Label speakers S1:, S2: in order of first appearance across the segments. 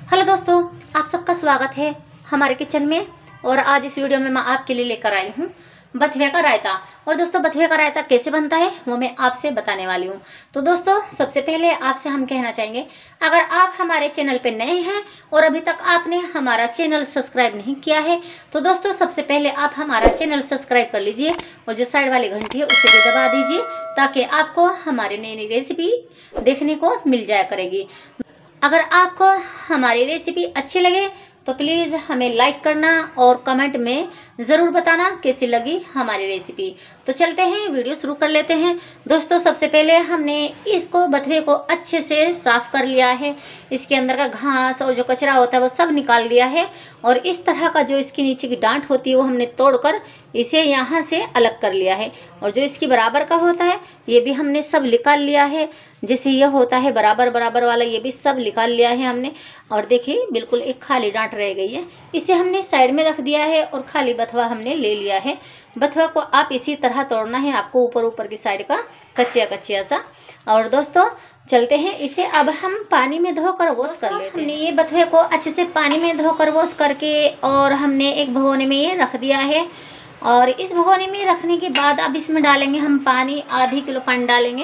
S1: Hello दोस्तों, आप सबका स्वागत है हमारे किचन में। और आज इस वीडियो में मैं आपके लिए लेकर आई हूँ बथुए का रायता। और दोस्तों, बथुए का रायता कैसे बनता है वो मैं आपसे बताने वाली हूँ। तो दोस्तों, सबसे पहले आपसे हम कहना चाहेंगे, अगर आप हमारे चैनल पे नए हैं और अभी तक आपने हमारा चैनल सब्सक्राइब नहीं किया है तो दोस्तों सबसे पहले आप हमारा चैनल सब्सक्राइब कर लीजिए और जो साइड वाली घंटी है उसे भी दबा दीजिए ताकि आपको हमारी नई नई रेसिपी देखने को मिल जाया करेगी। अगर आपको हमारी रेसिपी अच्छी लगे तो प्लीज़ हमें लाइक करना और कमेंट में ज़रूर बताना कैसी लगी हमारी रेसिपी। तो चलते हैं, वीडियो शुरू कर लेते हैं। दोस्तों, सबसे पहले हमने इसको बथुए को अच्छे से साफ़ कर लिया है। इसके अंदर का घास और जो कचरा होता है वो सब निकाल दिया है और इस तरह का जो इसकी नीचे की डांट होती है वो हमने तोड़कर इसे यहाँ से अलग कर लिया है। और जो इसकी बराबर का होता है ये भी हमने सब निकाल लिया है। जैसे ये होता है बराबर बराबर वाला, ये भी सब निकाल लिया है हमने। और देखिए, बिल्कुल एक खाली डांट रह गई है, इसे हमने साइड में रख दिया है और खाली बथुआ हमने ले लिया है। बथुआ को आप इसी तरह तोड़ना है आपको, ऊपर ऊपर की साइड का कच्चिया कच्चिया सा। और दोस्तों चलते हैं, इसे अब हम पानी में धोकर वॉश कर लेते हैं। हमने ये बथुए को अच्छे से पानी में धोकर वॉश करके और हमने एक भगोने में ये रख दिया है। और इस भगोने में रखने के बाद अब इसमें डालेंगे हम पानी, आधी किलो पानी डालेंगे।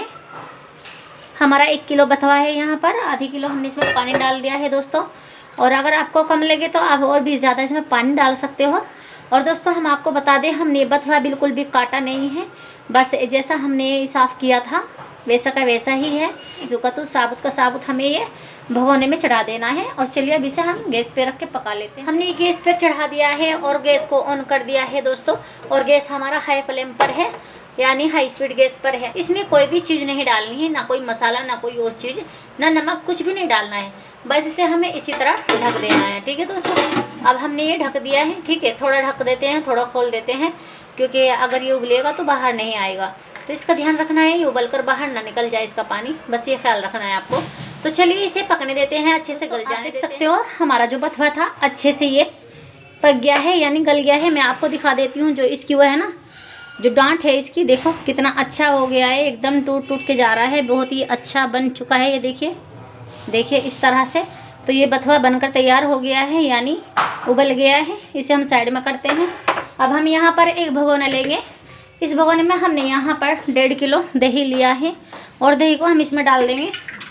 S1: हमारा 1 किलो बथुआ है, यहाँ पर आधी किलो हमने इसमें पानी डाल दिया है दोस्तों। और अगर आपको कम लगे तो आप और भी ज़्यादा इसमें पानी डाल सकते हो। और दोस्तों, हम आपको बता दें, हमने बथुआ बिल्कुल भी काटा नहीं है, बस जैसा हमने साफ़ किया था वैसा का वैसा ही है। जो का तो साबुत का साबुत हमें ये भगोने में चढ़ा देना है। और चलिए अब इसे हम गैस पे रख के पका लेते हैं। हमने गैस पर चढ़ा दिया है और गैस को ऑन कर दिया है दोस्तों। और गैस हमारा हाई फ्लेम पर है, यानी हाई स्पीड गैस पर है। इसमें कोई भी चीज़ नहीं डालनी है, ना कोई मसाला, ना कोई और चीज़, ना नमक, कुछ भी नहीं डालना है। बस इसे हमें इसी तरह ढक देना है। ठीक है दोस्तों, अब हमने ये ढक दिया है। ठीक है, थोड़ा ढक देते हैं, थोड़ा खोल देते हैं, क्योंकि अगर ये उबलेगा तो बाहर नहीं आएगा। तो इसका ध्यान रखना है, ये उबल कर बाहर ना निकल जाए इसका पानी, बस ये ख्याल रखना है आपको। तो चलिए इसे पकने देते हैं, अच्छे से गल जाने देते हैं। देख सकते हो हमारा जो बथुआ था अच्छे से ये पक गया है, यानी गल गया है। मैं आपको दिखा देती हूँ, जो इसकी वो है ना, जो डांट है इसकी, देखो कितना अच्छा हो गया है, एकदम टूट टूट के जा रहा है, बहुत ही अच्छा बन चुका है। ये देखिए देखिए इस तरह से। तो ये बथुआ बनकर तैयार हो गया है, यानी उबल गया है। इसे हम साइड में करते हैं। अब हम यहाँ पर एक भगोना लेंगे। इस भगोने में हमने यहाँ पर 1.5 किलो दही लिया है और दही को हम इसमें डाल देंगे।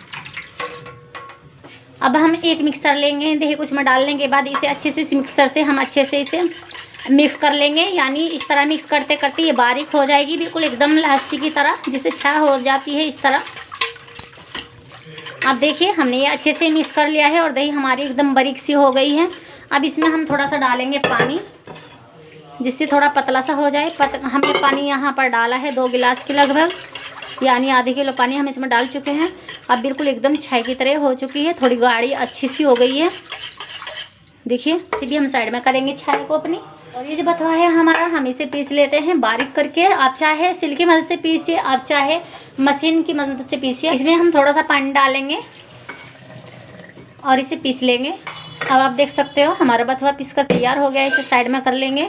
S1: अब हम एक मिक्सर लेंगे, दही को इसमें डालने के बाद इसे अच्छे से इस मिक्सर से हम अच्छे से इसे मिक्स कर लेंगे। यानी इस तरह मिक्स करते करते ये बारीक हो जाएगी, बिल्कुल एकदम लस्सी की तरह, जिसे छा हो जाती है इस तरह। अब देखिए हमने ये अच्छे से मिक्स कर लिया है और दही हमारी एकदम बारीक सी हो गई है। अब इसमें हम थोड़ा सा डालेंगे पानी, जिससे थोड़ा पतला सा हो जाए। हमने पानी यहाँ पर डाला है 2 गिलास के लगभग, यानी आधे किलो पानी हम इसमें डाल चुके हैं। अब बिल्कुल एकदम छाई की तरह हो चुकी है, थोड़ी गाढ़ी अच्छी सी हो गई है। देखिए, इसे भी हम साइड में करेंगे छाई को अपनी। और ये जो बथुआ है हमारा, हम इसे पीस लेते हैं बारीक करके। आप चाहे सिल की मदद से पीसिए, आप चाहे मशीन की मदद से पीसिए। इसमें हम थोड़ा सा पानी डालेंगे और इसे पीस लेंगे। अब आप देख सकते हो हमारा बथुआ पीस कर तैयार हो गया, इसे साइड में कर लेंगे।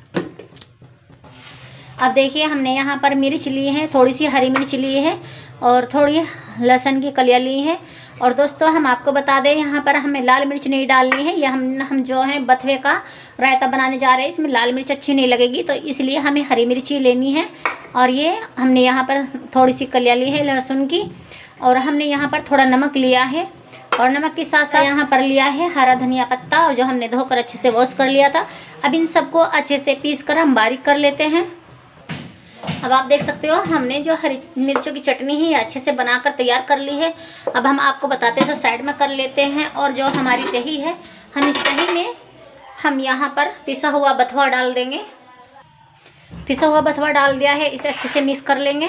S1: अब देखिए हमने यहाँ पर मिर्च ली है, थोड़ी सी हरी मिर्च ली है और थोड़ी लहसुन की कलियाँ ली है। और दोस्तों, हम आपको बता दें, यहाँ पर हमें लाल मिर्च नहीं डालनी है। यह हम जो है बथुए का रायता बनाने जा रहे हैं, इसमें लाल मिर्च अच्छी नहीं लगेगी, तो इसलिए हमें हरी मिर्च ही लेनी है। और ये हमने यहाँ पर थोड़ी सी कलियाँ ली है लहसुन की। और हमने यहाँ पर थोड़ा नमक लिया है और नमक के साथ साथ यहाँ पर लिया है हरा धनिया पत्ता, और जो हमने धोकर अच्छे से वॉश कर लिया था। अब इन सबको अच्छे से पीस कर हम बारीक कर लेते हैं। अब आप देख सकते हो हमने जो हरी मिर्चों की चटनी है अच्छे से बनाकर तैयार कर ली है। अब हम आपको बताते हैं, तो साइड में कर लेते हैं। और जो हमारी दही है, हम इस दही में हम यहाँ पर पिसा हुआ बथुआ डाल देंगे। पिसा हुआ बथुआ डाल दिया है, इसे अच्छे से मिक्स कर लेंगे।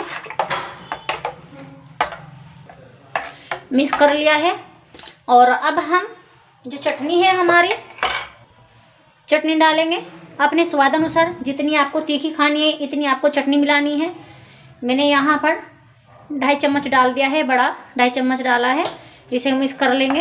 S1: मिक्स कर लिया है। और अब हम जो चटनी है हमारी, चटनी डालेंगे अपने स्वाद अनुसार। जितनी आपको तीखी खानी है इतनी आपको चटनी मिलानी है। मैंने यहाँ पर 2.5 चम्मच डाल दिया है, बड़ा 2.5 चम्मच डाला है। इसे मिक्स कर लेंगे।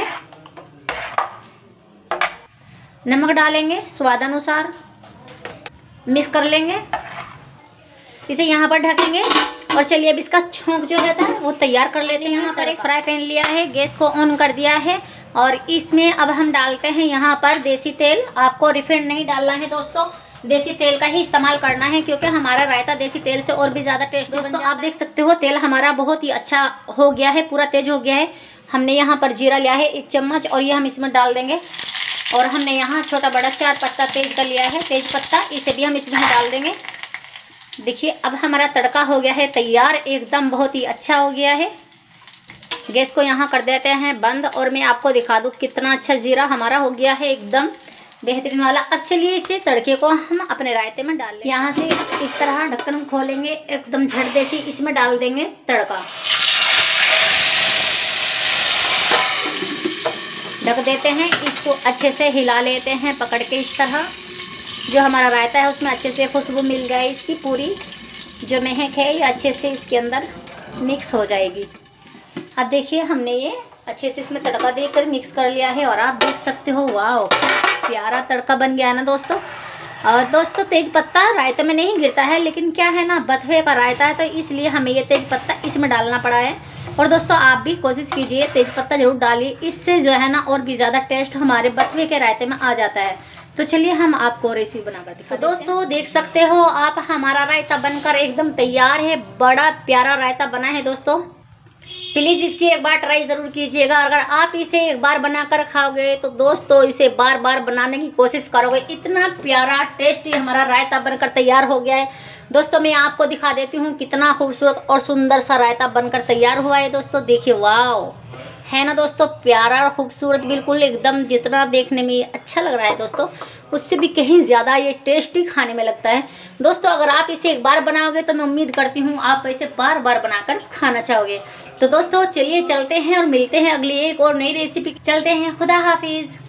S1: नमक डालेंगे स्वाद अनुसार, मिक्स कर लेंगे। इसे यहाँ पर ढकेंगे और चलिए अब इसका छोंक जो रहता है वो तैयार कर लेते हैं। यहाँ पर एक फ्राई पैन लिया है, गैस को ऑन कर दिया है और इसमें अब हम डालते हैं यहाँ पर देसी तेल। आपको रिफाइंड नहीं डालना है दोस्तों, देसी तेल का ही इस्तेमाल करना है क्योंकि हमारा रायता देसी तेल से और भी ज़्यादा टेस्ट दोस्तों आप देख सकते हो तेल हमारा बहुत ही अच्छा हो गया है, पूरा तेज हो गया है। हमने यहाँ पर जीरा लिया है 1 चम्मच और ये हम इसमें डाल देंगे। और हमने यहाँ छोटा बड़ा 4 पत्ता तेज का लिया है, तेज पत्ता, इसे भी हम इसमें डाल देंगे। देखिए अब हमारा तड़का हो गया है तैयार, एकदम बहुत ही अच्छा हो गया है। गैस को यहाँ कर देते हैं बंद और मैं आपको दिखा दूँ कितना अच्छा जीरा हमारा हो गया है, एकदम बेहतरीन वाला। अब चलिए इसे तड़के को हम अपने रायते में डाल लेंगे। यहाँ से इस तरह ढक्कन खोलेंगे, एकदम झट देसी इसमें डाल देंगे तड़का, ढक देते हैं। इसको अच्छे से हिला लेते हैं पकड़ के इस तरह। जो हमारा रायता है उसमें अच्छे से खुशबू मिल गई, इसकी पूरी जो महक है ये अच्छे से इसके अंदर मिक्स हो जाएगी। अब देखिए हमने ये अच्छे से इसमें तड़का देकर मिक्स कर लिया है और आप देख सकते हो वाह प्यारा तड़का बन गया है ना दोस्तों। और दोस्तों तेज पत्ता रायते में नहीं गिरता है, लेकिन क्या है ना बथुए का रायता है तो इसलिए हमें ये तेज पत्ता इसमें डालना पड़ा है। और दोस्तों आप भी कोशिश कीजिए तेज पत्ता जरूर डालिए, इससे जो है ना और भी ज़्यादा टेस्ट हमारे बथुए के रायते में आ जाता है। तो चलिए हम आपको रेसिपी बनाकर दिखाते हैं। तो दोस्तों देख सकते हो आप हमारा रायता बनकर एकदम तैयार है, बड़ा प्यारा रायता बना है दोस्तों। प्लीज़ इसकी एक बार ट्राई ज़रूर कीजिएगा। अगर आप इसे एक बार बनाकर खाओगे तो दोस्तों इसे बार बार बनाने की कोशिश करोगे। इतना प्यारा टेस्टी हमारा रायता बनकर तैयार हो गया है दोस्तों। मैं आपको दिखा देती हूँ कितना खूबसूरत और सुंदर सा रायता बनकर तैयार हुआ है दोस्तों। देखिए वाह है ना दोस्तों, प्यारा और खूबसूरत बिल्कुल एकदम, जितना देखने में अच्छा लग रहा है दोस्तों उससे भी कहीं ज़्यादा ये टेस्टी खाने में लगता है दोस्तों। अगर आप इसे एक बार बनाओगे तो मैं उम्मीद करती हूँ आप इसे बार बार बनाकर खाना चाहोगे। तो दोस्तों चलिए चलते हैं और मिलते हैं अगली एक और नई रेसिपी। चलते हैं, खुदा हाफिज़।